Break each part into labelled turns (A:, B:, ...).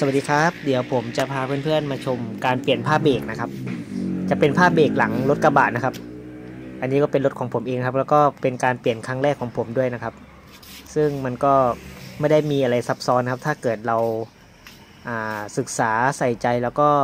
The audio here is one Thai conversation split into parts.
A: วัสดีครับเดี๋ยวผมจะพาเพื่อนๆมาชมการเปลี่ยนผ้าเบรกนะครับจะเป็นผ้าเบรกหลังรถกระบะนะครับอันนี้ก็เป็นรถของผมเองครับแล้วก็เป็นการเปลี่ยนครั้งแรกของผมด้วยนะครับซึ่งมันก็ไม่ได้มีอะไรซับซ้อนครับถ้าเกิดเราศึกษาใส่ใจแล้วก็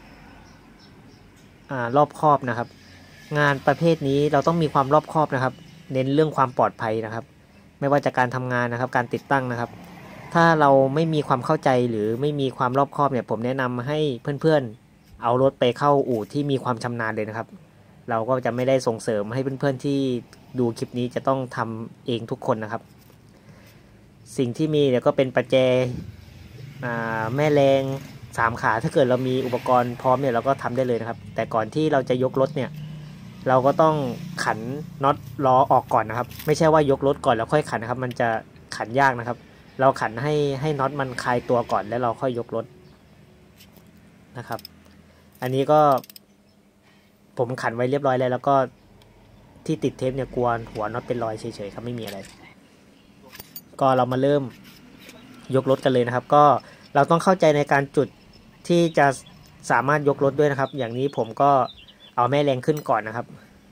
A: รอบคอบนะครับงานประเภทนี้เราต้องมีความรอบคอบนะครับเน้นเรื่องความปลอดภัยนะครับไม่ว่าจะการทำงานนะครับการติดตั้งนะครับถ้าเราไม่มีความเข้าใจหรือไม่มีความรอบคอบเนี่ยผมแนะนำให้เพื่อนๆเอารถไปเข้าอู่ที่มีความชำนาญเลยนะครับเราก็จะไม่ได้ส่งเสริมให้เพื่อนๆที่ดูคลิปนี้จะต้องทำเองทุกคนนะครับสิ่งที่มีเนี่ยก็เป็นประแจแม่แรง3 ขาถ้าเกิดเรามีอุปกรณ์พร้อมเนี่ยเราก็ทำได้เลยนะครับแต่ก่อนที่เราจะยกรถเนี่ยเราก็ต้องขันน็อตล้อออกก่อนนะครับไม่ใช่ว่ายกรถก่อนแล้วค่อยขันนะครับมันจะขันยากนะครับเราขันให้น็อตมันคลายตัวก่อนแล้วเราค่อยยกรถนะครับอันนี้ก็ผมขันไว้เรียบร้อยแล้วก็ที่ติดเทปเนี่ยกลัวหัวน็อตเป็นรอยเฉยๆครับไม่มีอะไรก็เรามาเริ่มยกรถกันเลยนะครับก็เราต้องเข้าใจในการจุดที่จะสามารถยกรถด้วยนะครับอย่างนี้ผมก็เอาแม่แรงขึ้นก่อนนะครับ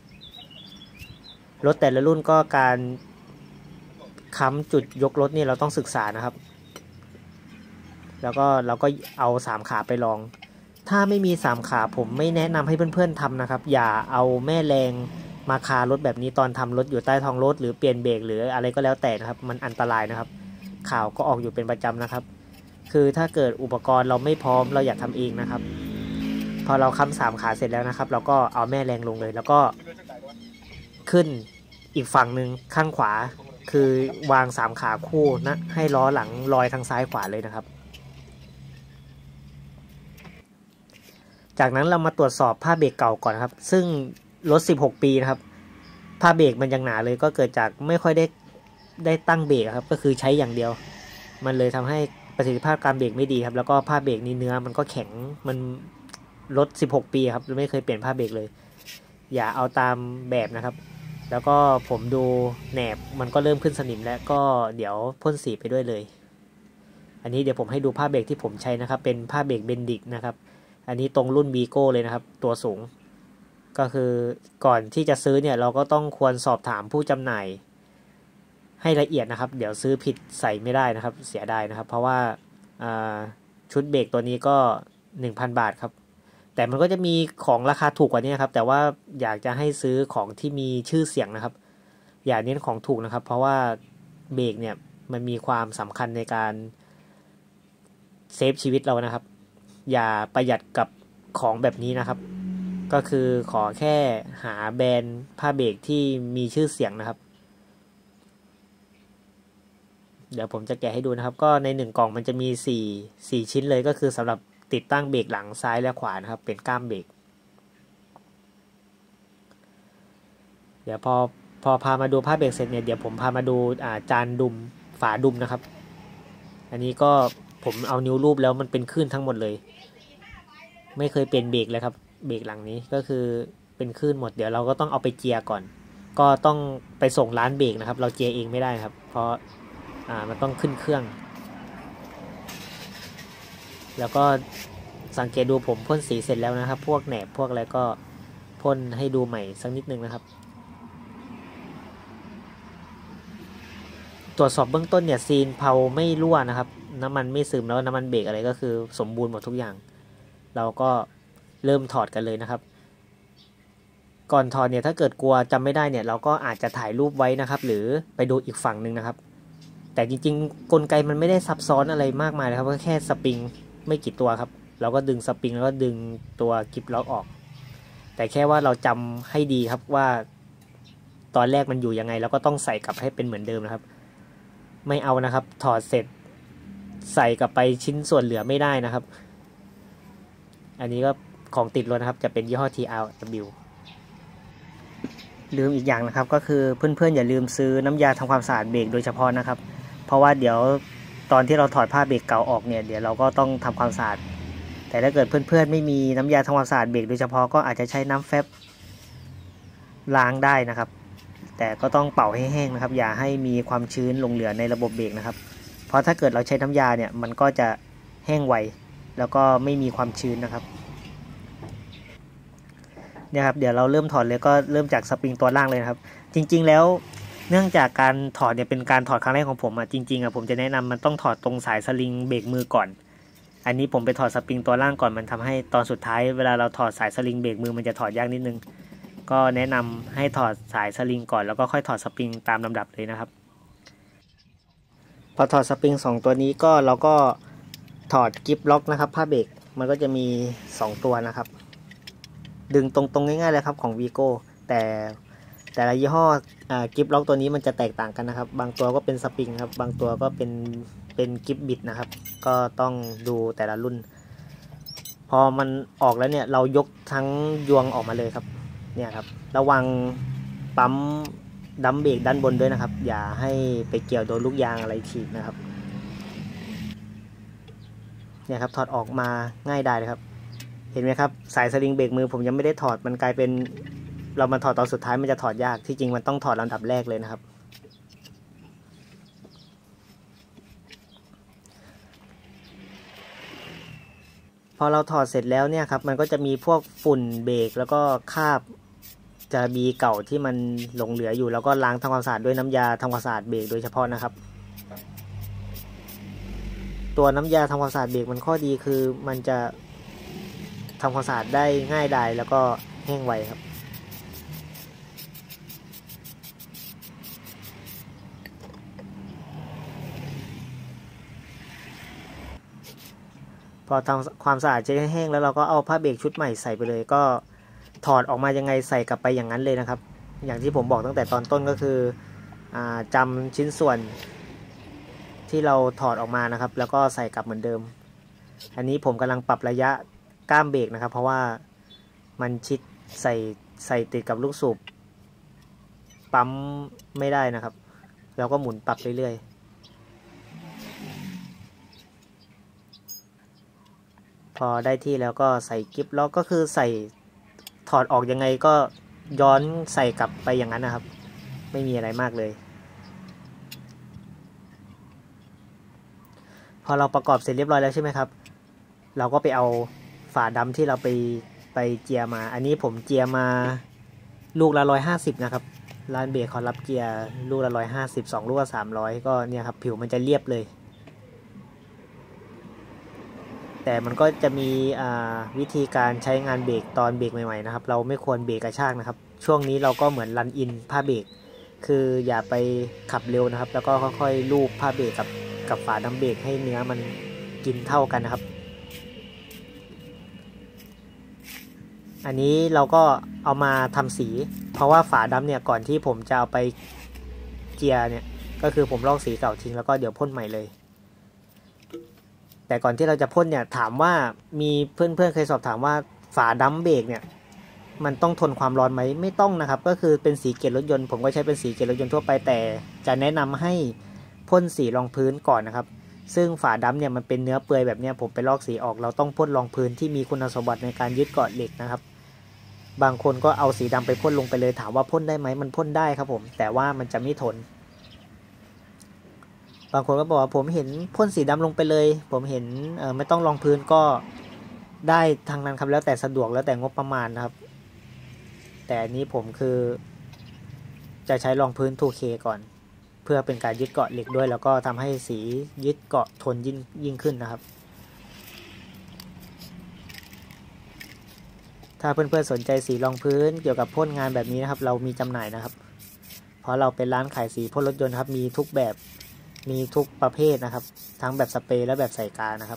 A: รถแต่ละรุ่นก็การค้ำจุดยกรถนี่เราต้องศึกษานะครับแล้วก็เราก็เอา3 ขาไปลองถ้าไม่มี3 ขาผมไม่แนะนำให้เพื่อนๆทำนะครับอย่าเอาแม่แรงมาคารถแบบนี้ตอนทำรถอยู่ใต้ท้องรถหรือเปลี่ยนเบรกหรืออะไรก็แล้วแต่นะครับมันอันตรายนะครับข่าวก็ออกอยู่เป็นประจำนะครับคือถ้าเกิดอุปกรณ์เราไม่พร้อมเราอยากทำเองนะครับพอเราค้ำ3 ขาเสร็จแล้วนะครับเราก็เอาแม่แรงลงเลยแล้วก็ขึ้นอีกฝั่งหนึ่งข้างขวาคือวาง3 ขาคู่นะให้ล้อหลังลอยทางซ้ายขวาเลยนะครับจากนั้นเรามาตรวจสอบผ้าเบรกเก่าก่อนครับซึ่งรถ16 ปีนะครับผ้าเบรกมันยังหนาเลยก็เกิดจากไม่ค่อยได้ตั้งเบรกครับก็คือใช้อย่างเดียวมันเลยทำให้ประสิทธิภาพการเบรกไม่ดีครับแล้วก็ผ้าเบรกนี้เนื้อมันก็แข็งมันรถ16 ปีครับไม่เคยเปลี่ยนผ้าเบรกเลยอย่าเอาตามแบบนะครับแล้วก็ผมดูแหนบมันก็เริ่มขึ้นสนิมแล้วก็เดี๋ยวพ่นสีไปด้วยเลยอันนี้เดี๋ยวผมให้ดูผ้าเบรกที่ผมใช้นะครับเป็นผ้าเบรกเบนดิกนะครับอันนี้ตรงรุ่นวีโก้เลยนะครับตัวสูงก็คือก่อนที่จะซื้อเนี่ยเราก็ต้องควรสอบถามผู้จำหน่ายให้ละเอียดนะครับเดี๋ยวซื้อผิดใส่ไม่ได้นะครับเสียดายนะครับเพราะว่าชุดเบรกตัวนี้ก็ 1,000 บาทครับแต่มันก็จะมีของราคาถูกกว่านี้ครับแต่ว่าอยากจะให้ซื้อของที่มีชื่อเสียงนะครับอย่าเน้นของถูกนะครับเพราะว่าเบรกเนี่ยมันมีความสำคัญในการเซฟชีวิตเรานะครับอย่าประหยัดกับของแบบนี้นะครับก็คือขอแค่หาแบรนด์ผ้าเบรกที่มีชื่อเสียงนะครับเดี๋ยวผมจะแกะให้ดูนะครับก็ใน1 กล่องมันจะมี4 ชิ้นเลยก็คือสำหรับติดตั้งเบรกหลังซ้ายและขวานะครับเป็นก้ามเบรกเดี๋ยวพอพามาดูผ้าเบรกเสร็จเนี่ยเดี๋ยวผมพามาดูจานดุมฝาดุมนะครับอันนี้ก็ผมเอานิ้วรูปแล้วมันเป็นคลื่นทั้งหมดเลยไม่เคยเปลี่ยนเบรกเลยครับเบรกหลังนี้ก็คือเป็นคลื่นหมดเดี๋ยวเราก็ต้องเอาไปเจียก่อนก็ต้องไปส่งร้านเบรกนะครับเราเจียเองไม่ได้ครับเพราะมันต้องขึ้นเครื่องแล้วก็สังเกตดูผมพ่นสีเสร็จแล้วนะครับพวกแหนบพวกอะไรก็พ่นให้ดูใหม่สักนิดนึงนะครับตรวจสอบเบื้องต้นเนี่ยซีนเพลาไม่รั่วนะครับน้ำมันไม่ซึมแล้วน้ำมันเบรกอะไรก็คือสมบูรณ์หมดทุกอย่างเราก็เริ่มถอดกันเลยนะครับก่อนถอดเนี่ยถ้าเกิดกลัวจำไม่ได้เนี่ยเราก็อาจจะถ่ายรูปไว้นะครับหรือไปดูอีกฝั่งหนึ่งนะครับแต่จริงๆกลไกมันไม่ได้ซับซ้อนอะไรมากมายนะครับก็แค่สปริงไม่กี่ตัวครับเราก็ดึงสปริงแล้วก็ดึงตัวกิฟล็อกออกแต่แค่ว่าเราจำให้ดีครับว่าตอนแรกมันอยู่ยังไงแล้วก็ต้องใส่กลับให้เป็นเหมือนเดิมนะครับไม่เอานะครับถอดเสร็จใส่กลับไปชิ้นส่วนเหลือไม่ได้นะครับอันนี้ก็ของติดรถนะครับจะเป็นยี่ห้อ TRW ลืมอีกอย่างนะครับก็คือเพื่อนๆอย่าลืมซื้อน้ำยาทำความสะอาดเบรกโดยเฉพาะนะครับเพราะว่าเดี๋ยวตอนที่เราถอดผ้าเบรกเก่าออกเนี่ยเดี๋ยวเราก็ต้องทำความสะอาดแต่ถ้าเกิดเพื่อนๆไม่มีน้ำยาทำความสะอาดเบรกโดยเฉพาะก็อาจจะใช้น้ำแฟบล้างได้นะครับแต่ก็ต้องเป่าให้แห้งนะครับอย่าให้มีความชื้นหลงเหลือในระบบเบรกนะครับเพราะถ้าเกิดเราใช้น้ำยาเนี่ยมันก็จะแห้งไวแล้วก็ไม่มีความชื้นนะครับเนี่ยครับเดี๋ยวเราเริ่มถอดเลยก็เริ่มจากสปริงตัวล่างเลยนะครับจริงๆแล้วเนื่องจากการถอดเนี่ยเป็นการถอดครั้งแรกของผมจริงๆผมจะแนะนำมันต้องถอดตรงสายสลิงเบรกมือก่อนอันนี้ผมไปถอดสปริงตัวล่างก่อนมันทำให้ตอนสุดท้ายเวลาเราถอดสายสลิงเบรกมือมันจะถอดยากนิดนึงก็แนะนำให้ถอดสายสลิงก่อนแล้วก็ค่อยถอดสปริงตามลำดับเลยนะครับพอถอดสปริง2ตัวนี้ก็เราก็ถอดกิฟล็อกนะครับผ้าเบรกมันก็จะมี2ตัวนะครับดึงตรงๆง่ายๆเลยครับของ Vigo แต่ละยี่ห้อกิฟล็อกตัวนี้มันจะแตกต่างกันนะครับบางตัวก็เป็นสปริงครับบางตัวก็เป็นกิฟบิดนะครับก็ต้องดูแต่ละรุ่นพอมันออกแล้วเนี่ยเรายกทั้งยวงออกมาเลยครับเนี่ยครับระวังปั๊มดัมเบรกด้านบนด้วยนะครับอย่าให้ไปเกี่ยวโดนลูกยางอะไรฉีกนะครับเนี่ยครับถอดออกมาง่ายได้เลยครับเห็นไหมครับสายสลิงเบรกมือผมยังไม่ได้ถอดมันกลายเป็นเรามาถอดตอนสุดท้ายมันจะถอดยากที่จริงมันต้องถอดลำดับแรกเลยนะครับพอเราถอดเสร็จแล้วเนี่ยครับมันก็จะมีพวกฝุ่นเบรกแล้วก็คราบจะมีเก่าที่มันหลงเหลืออยู่แล้วก็ล้างทำความสะอาดด้วยน้ำยาทำความสะอาดเบรกโดยเฉพาะนะครับตัวน้ำยาทำความสะอาดเบรกมันข้อดีคือมันจะทำความสะอาดได้ง่ายดายแล้วก็แห้งไวครับพอทำความสะอาดเช็ดให้แห้งแล้วเราก็เอาผ้าเบรกชุดใหม่ใส่ไปเลยก็ถอดออกมายังไงใส่กลับไปอย่างนั้นเลยนะครับอย่างที่ผมบอกตั้งแต่ตอนต้นก็คือจำชิ้นส่วนที่เราถอดออกมานะครับแล้วก็ใส่กลับเหมือนเดิมอันนี้ผมกำลังปรับระยะก้ามเบรกนะครับเพราะว่ามันชิดใส่ติดกับลูกสูบปั๊มไม่ได้นะครับเราก็หมุนปรับเรื่อยๆพอได้ที่แล้วก็ใส่กิฟล็อกก็คือใส่ถอดออกยังไงก็ย้อนใส่กลับไปอย่างนั้นนะครับไม่มีอะไรมากเลยพอเราประกอบเสร็จเรียบร้อยแล้วใช่ไหมครับเราก็ไปเอาฝาดำที่เราไปเจียมาอันนี้ผมเจียมาลูกละ150นะครับร้านเบรกเขารับเจียลูกละ150 2ลูกละ300ก็เนี่ยครับผิวมันจะเรียบเลยแต่มันก็จะมีวิธีการใช้งานเบรกตอนเบรกใหม่ๆนะครับเราไม่ควรเบรกกระชากนะครับช่วงนี้เราก็เหมือนรันอินผ้าเบรกคืออย่าไปขับเร็วนะครับแล้วก็ค่อยๆลูบผ้าเบรกกับฝาดัมเบรกให้เนื้อมันกินเท่ากันนะครับอันนี้เราก็เอามาทำสีเพราะว่าฝาดำเนี่ยก่อนที่ผมจะเอาไปเจียเนี่ยก็คือผมลอกสีเก่าทิ้งแล้วก็เดี๋ยวพ่นใหม่เลยแต่ก่อนที่เราจะพ่นเนี่ยถามว่ามีเพื่อนๆเคยสอบถามว่าฝาดัมเบรกเนี่ยมันต้องทนความร้อนไหมไม่ต้องนะครับก็คือเป็นสีเกล็ดรถยนต์ผมก็ใช้เป็นสีเกล็ดรถยนต์ทั่วไปแต่จะแนะนำให้พ่นสีรองพื้นก่อนนะครับซึ่งฝาดัมเนี่ยมันเป็นเนื้อเปื่อยแบบนี้ผมไปลอกสีออกเราต้องพ่นรองพื้นที่มีคุณสมบัติในการยึดเกาะเหล็กนะครับบางคนก็เอาสีดำไปพ่นลงไปเลยถามว่าพ่นได้ไหมมันพ่นได้ครับผมแต่ว่ามันจะไม่ทนบางคนก็บอกว่าผมเห็นพ่นสีดำลงไปเลยผมเห็นไม่ต้องรองพื้นก็ได้ทางนั้นครับแล้วแต่สะดวกแล้วแต่งบประมาณนะครับแต่อันนี้ผมคือจะใช้รองพื้น 2K ก่อนเพื่อเป็นการยึดเกาะเหล็กด้วยแล้วก็ทำให้สียึดเกาะทนยิ่งขึ้นนะครับถ้าเพื่อนๆสนใจสีรองพื้นเกี่ยวกับพ่นงานแบบนี้นะครับเรามีจำหน่ายนะครับเพราะเราเป็นร้านขายสีพ่นรถยนต์ครับมีทุกแบบมีทุกประเภทนะครับทั้งแบบสเปรย์และแบบใส่กานะครับ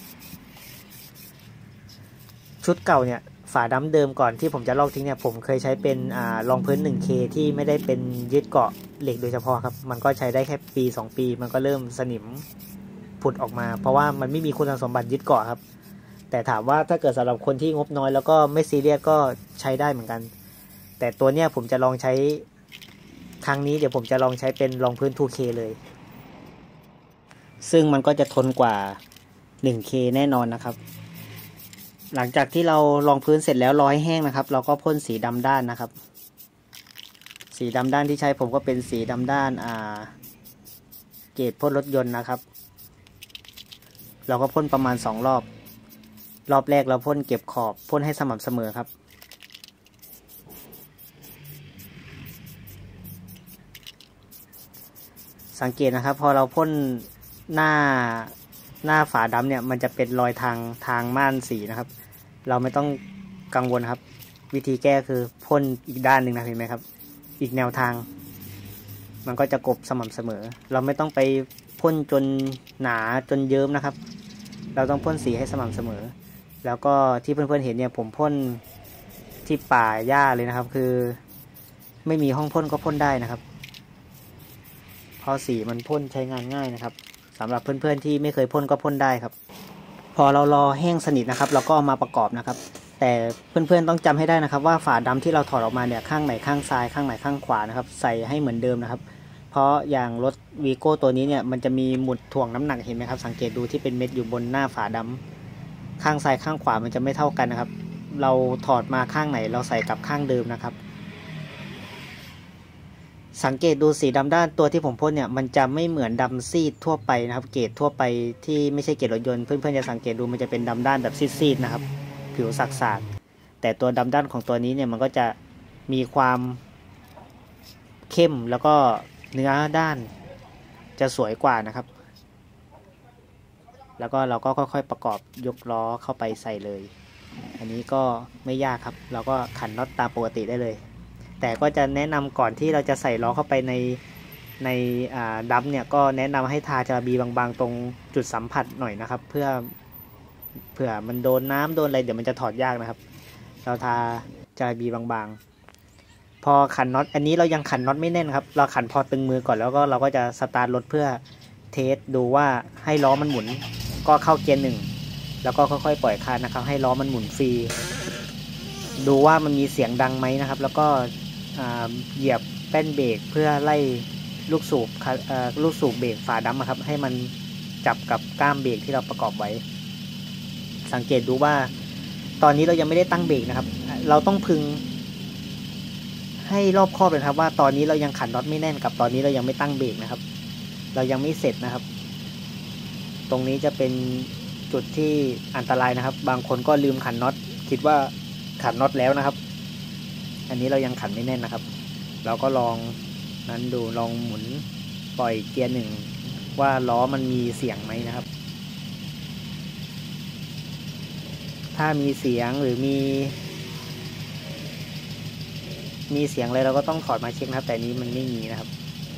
A: ชุดเก่าเนี่ยฝาดั้มเดิมก่อนที่ผมจะลอกทิ้งเนี่ยผมเคยใช้เป็นรองพื้น 1K ที่ไม่ได้เป็นยึดเกาะเหล็กโดยเฉพาะครับมันก็ใช้ได้แค่ปี2ปีมันก็เริ่มสนิมผุดออกมาเพราะว่ามันไม่มีคุณสมบัติยึดเกาะครับแต่ถามว่าถ้าเกิดสำหรับคนที่งบน้อยแล้วก็ไม่ซีเรียสก็ใช้ได้เหมือนกันแต่ตัวเนี้ยผมจะลองใช้ครั้งนี้เดี๋ยวผมจะลองใช้เป็นรองพื้น 2K เลยซึ่งมันก็จะทนกว่า 1K แน่นอนนะครับหลังจากที่เรารองพื้นเสร็จแล้วรอให้แห้งนะครับเราก็พ่นสีดำด้านนะครับสีดำด้านที่ใช้ผมก็เป็นสีดำด้านเกรดพ่นรถยนต์นะครับเราก็พ่นประมาณ2รอบรอบแรกเราพ่นเก็บขอบพ่นให้สม่ำเสมอครับสังเกตนะครับพอเราพ่นหน้าฝาดำเนี่ยมันจะเป็นรอยทางม่านสีนะครับเราไม่ต้องกังวลครับวิธีแก้คือพ่นอีกด้านหนึ่งนะเห็นไหมครับอีกแนวทางมันก็จะกบสม่ำเสมอเราไม่ต้องไปพ่นจนหนาจนเยิ้มนะครับเราต้องพ่นสีให้สม่ำเสมอแล้วก็ที่เพื่อนๆเห็นเนี่ยผมพ่นที่ป่าหญ้าเลยนะครับคือไม่มีห้องพ่นก็พ่นได้นะครับเพราะสีมันพ่นใช้งานง่ายนะครับสำหรับเพื่อนๆที่ไม่เคยพ่นก็พ่นได้ครับพอเรารอแห้งสนิทนะครับเราก็เอามาประกอบนะครับแต่เพื่อนๆต้องจำให้ได้นะครับว่าฝาดำที่เราถอดออกมาเนี่ยข้างไหนข้างซ้ายข้างไหนข้างขวานะครับใส่ให้เหมือนเดิมนะครับเพราะอย่างรถวีโก้ตัวนี้เนี่ยมันจะมีหมุดถ่วงน้ำหนักเห็นไหมครับสังเกตดูที่เป็นเม็ดอยู่บนหน้าฝาดำข้างซ้ายข้างขวามันจะไม่เท่ากันนะครับเราถอดมาข้างไหนเราใส่กับข้างเดิมนะครับสังเกตดูสีดำด้านตัวที่ผมพ่นเนี่ยมันจะไม่เหมือนดำซีดทั่วไปนะครับเกรดทั่วไปที่ไม่ใช่เกรดรถยนต์เพื่อนๆจะสังเกตดูมันจะเป็นดำด้านแบบซีดๆนะครับผิวสากๆแต่ตัวดำด้านของตัวนี้เนี่ยมันก็จะมีความเข้มแล้วก็เนื้อด้านจะสวยกว่านะครับแล้วก็เราก็ค่อยๆประกอบยกล้อเข้าไปใส่เลยอันนี้ก็ไม่ยากครับเราก็ขันน็อตตามปกติได้เลยแต่ก็จะแนะนำก่อนที่เราจะใส่ล้อเข้าไปในดัมเนี่ยก็แนะนำให้ทาจาบีบางๆตรงจุดสัมผัสหน่อยนะครับเผื่อมันโดนน้ำโดนอะไรเดี๋ยวมันจะถอดยากนะครับเราทาจาบีบางๆพอขันน็อตอันนี้เรายังขันน็อตไม่แน่นครับเราขันพอตึงมือก่อนแล้วก็เราก็จะสตาร์ทรถเพื่อเทสดูว่าให้ล้อมันหมุนก็เข้าเกียร์หนึ่งแล้วก็ค่อยๆปล่อยคานนะครับให้ล้อมันหมุนฟรีดูว่ามันมีเสียงดังไหมนะครับแล้วก็เหยียบแป้นเบรกเพื่อไล่ลูกสูบเบรกฝาดำครับให้มันจับกับก้ามเบรกที่เราประกอบไว้สังเกตดูว่าตอนนี้เรายังไม่ได้ตั้งเบรกนะครับเราต้องพึงให้รอบคอบเลยครับว่าตอนนี้เรายังขันน็อตไม่แน่นกับตอนนี้เรายังไม่ตั้งเบรกนะครับเรายังไม่เสร็จนะครับตรงนี้จะเป็นจุดที่อันตรายนะครับบางคนก็ลืมขันน็อตคิดว่าขันน็อตแล้วนะครับอันนี้เรายังขันไม่แน่นนะครับเราก็ลองนั้นดูลองหมุนปล่อยเกียร์หนึ่งว่าล้อมันมีเสียงไหมนะครับถ้ามีเสียงหรือมีเสียงอะไรเราก็ต้องถอดมาเช็คนะครับแต่นี้มันไม่มีนะครับ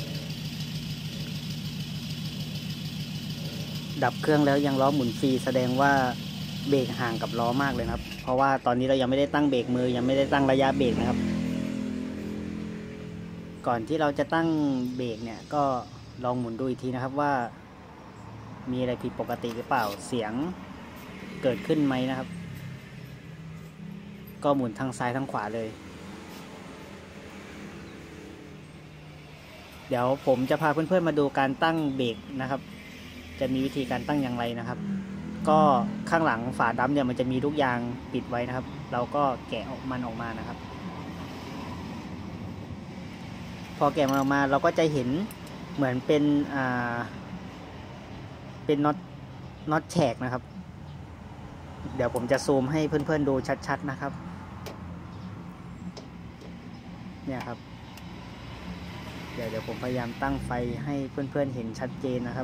A: ดับเครื่องแล้วยังล้อหมุนฟรีแสดงว่าเบรกห่างกับล้อมากเลยครับเพราะว่าตอนนี้เรายังไม่ได้ตั้งเบรกมือยังไม่ได้ตั้งระยะเบรกนะครับก่อนที่เราจะตั้งเบรกเนี่ยก็ลองหมุนดูอีกทีนะครับว่ามีอะไรผิดปกติหรือเปล่าเสียงเกิดขึ้นไหมนะครับก็หมุนทางซ้ายทางขวาเลยเดี๋ยวผมจะพาเพื่อนๆมาดูการตั้งเบรกนะครับจะมีวิธีการตั้งอย่างไรนะครับก็ข้างหลังฝาดำเนี่ยมันจะมีลูกยางปิดไว้นะครับเราก็แกะมันออกมานะครับพอแกะมันออกมาเราก็จะเห็นเหมือนเป็นน็อตแฉกนะครับเดี๋ยวผมจะซูมให้เพื่อนๆดูชัดๆนะครับเนี่ยครับเดี๋ยวผมพยายามตั้งไฟให้เพื่อนๆเห็นชัดเจนนะครับ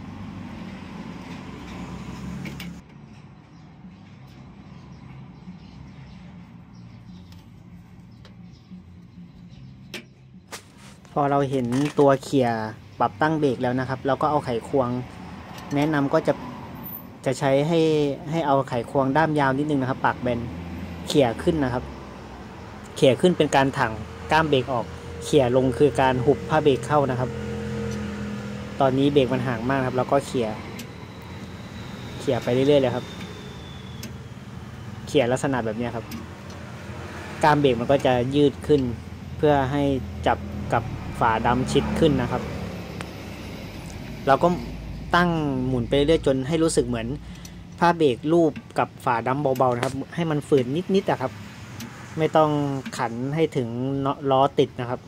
A: พอเราเห็นตัวเขี่ยปรับตั้งเบรกแล้วนะครับเราก็เอาไขควงแนะนำก็จะใช้ให้เอาไขควงด้ามยาวนิดนึงนะครับปากแบนเขี่ยขึ้นนะครับเขี่ยขึ้นเป็นการถังก้ามเบรกออกเขี่ยลงคือการหุบผ้าเบรกเข้านะครับตอนนี้เบรกมันห่างมากครับแล้วก็เขี่ยไปเรื่อยๆเลยครับเขี่ยลักษณะแบบนี้ครับก้ามเบรกมันก็จะยืดขึ้นเพื่อให้จับกับฝาดำชิดขึ้นนะครับเราก็ตั้งหมุนไปเรื่อยๆจนให้รู้สึกเหมือนผ้าเบรกลูบกับฝาดำเบาๆนะครับให้มันฝืนนิดๆนะครับไม่ต้องขันให้ถึงล้อติดนะครับ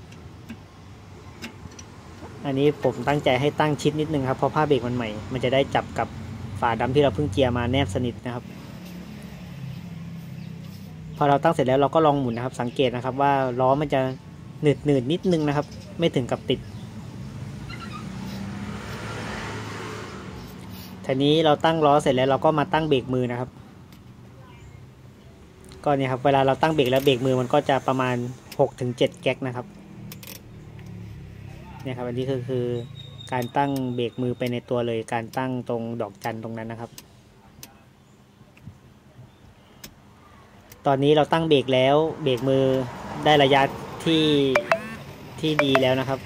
A: อันนี้ผมตั้งใจให้ตั้งชิดนิดนึงครับเพราะผ้าเบรกมันใหม่มันจะได้จับกับฝาดำที่เราเพิ่งเจียมาแนบสนิทนะครับพอเราตั้งเสร็จแล้วเราก็ลองหมุนนะครับสังเกตนะครับว่าล้อมันจะหนืดนิดนึงนะครับไม่ถึงกับติดทีนี้เราตั้งล้อเสร็จแล้วเราก็มาตั้งเบรกมือนะครับก็เนี่ยครับเวลาเราตั้งเบรกแล้วเบรกมือมันก็จะประมาณ 6-7 แก๊กนะครับเนี่ยครับอันนี้คือการตั้งเบรกมือไปในตัวเลยการตั้งตรงดอกจันตรงนั้นนะครับตอนนี้เราตั้งเบรกแล้วเบรกมือได้ระยะที่ดีแล้วนะครับ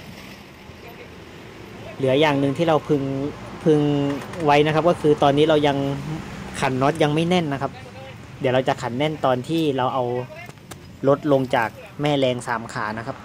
A: เหลืออย่างหนึ่งที่เราพึงไว้นะครับก็คือตอนนี้เรายังขันน็อตยังไม่แน่นนะครับเดี๋ยวเราจะขันแน่นตอนที่เราเอารถลงจากแม่แรง3 ขานะครับ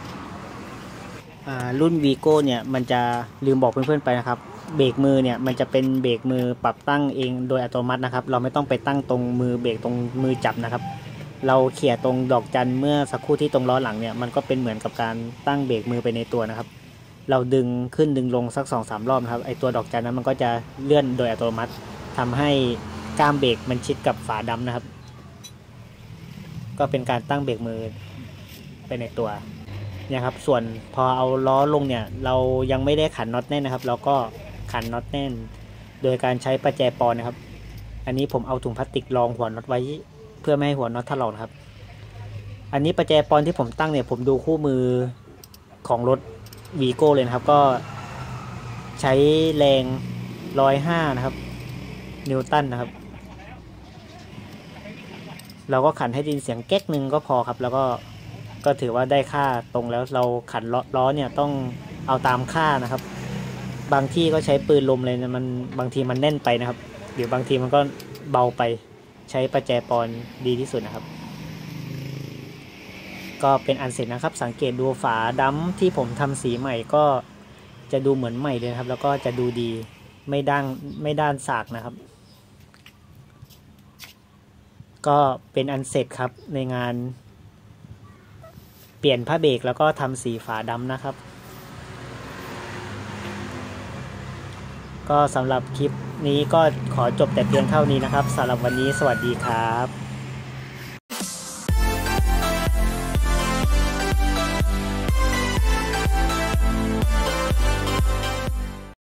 A: รุ่น Vigo เนี่ยมันจะลืมบอกเพื่อนๆไปนะครับเบรกมือเนี่ยมันจะเป็นเบรกมือปรับตั้งเองโดยอัตโนมัตินะครับเราไม่ต้องไปตั้งตรงมือเบรกตรงมือจับนะครับเราเขี่ยตรงดอกจันเมื่อสักครู่ที่ตรงล้อหลังเนี่ยมันก็เป็นเหมือนกับการตั้งเบรกมือไปในตัวนะครับเราดึงขึ้นดึงลงสัก 2-3 รอบนะครับไอตัวดอกจันนั้นมันก็จะเลื่อนโดยอัตโนมัติทำให้ก้ามเบรกมันชิดกับฝาดำนะครับก็เป็นการตั้งเบรกมือไปในตัวเนี่ยครับส่วนพอเอาล้อลงเนี่ยเรายังไม่ได้ขันน็อตแน่นนะครับเราก็ขันน็อตแน่นโดยการใช้ประแจปอนนะครับอันนี้ผมเอาถุงพลาสติกรองหัวน็อตไว้เพื่อไม่ให้หัวน็อตถลอกนะครับอันนี้ประแจปอนที่ผมตั้งเนี่ยผมดูคู่มือของรถ Vigo เลยนะครับก็ใช้แรง105นะครับนิวตันนะครับเราก็ขันให้ดินเสียงแก๊กหนึ่งก็พอครับแล้วก็ถือว่าได้ค่าตรงแล้วเราขันล้อเนี่ยต้องเอาตามค่านะครับบางที่ก็ใช้ปืนลมเลยนะมันบางทีมันแน่นไปนะครับหรือบางทีมันก็เบาไปใช้ประแจปอนดีที่สุดนะครับก็เป็นอันเสร็จนะครับสังเกตดูฝาดำที่ผมทำสีใหม่ก็จะดูเหมือนใหม่เลยครับแล้วก็จะดูดีไม่ด้านสากนะครับก็เป็นอันเสร็จครับในงานเปลี่ยนผ้าเบรกแล้วก็ทำสีฝาดำนะครับก็สำหรับคลิปนี้ก็ขอจบแต่เพียงเท่านี้นะครับสำหรับวันนี้สวัสดีครับ